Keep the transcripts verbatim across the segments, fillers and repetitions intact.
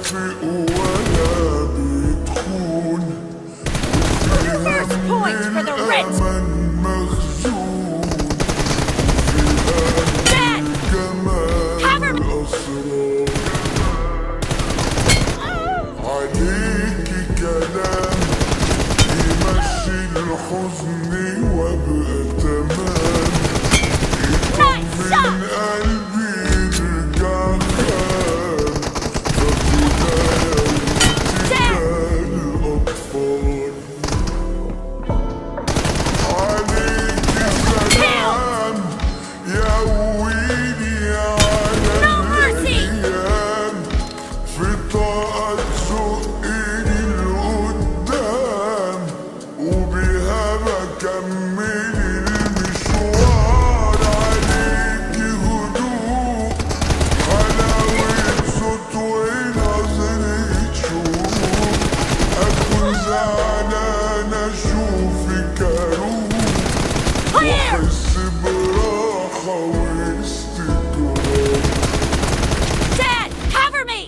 بيكافئ ولا بتخون First point for the rent! الأمل مخزون في Dead! جمال Cover me! الأسرار عليكي كلام يمشي الحزن وابقى تمام Nice shot! من قلبي يرجع خام فبداية اتجاه الأطفال عليكي سلام يقويني على الأيام في طاقة تزقني لقدام وبيها بكمل المشوار عليكي هدوء حلاوة صوت ونظرة شوق أكون زعلان أشوفك أروح وأحس براحة واستقرار Dad, cover me!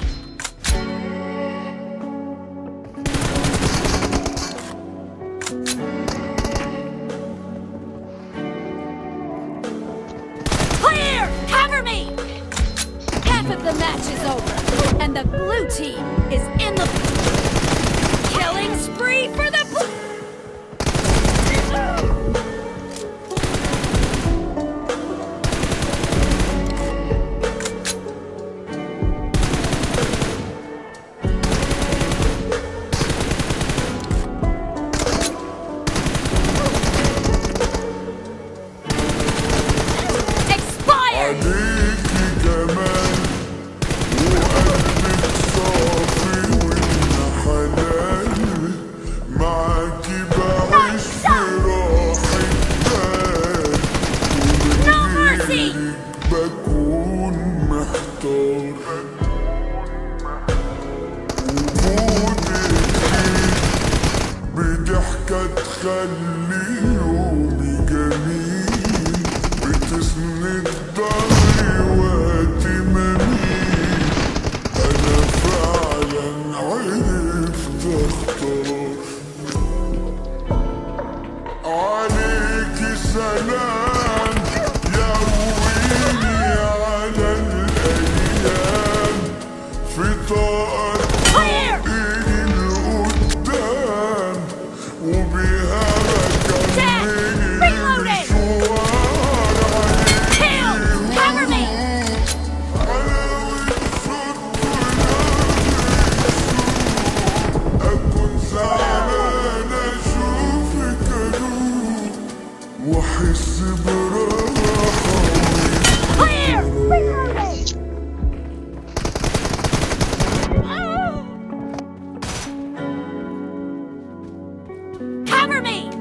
Clear! Cover me! Half of the match is over, and the blue team is in the killing spree for the blue. Expired! عليكي جمال وقلبك صافي والحنان معاكي بعيش في راحة بال No mercy! ومن بكون محتار وجودك بضحكة تخلي يومي جميل بتسند ضهري وقت ما أميل أنا فعلا عرفت أختار عليكي سلام يقويني على الأيام في طاقة Clear! تزقني لقدام وبيها Dead! بكمل Reloading! المشوار Kill! Cover me! حلاوة صوت ونظرة أكون زعلان أشوفك أروح وأحس براحة Clear! Reloading! Cover me!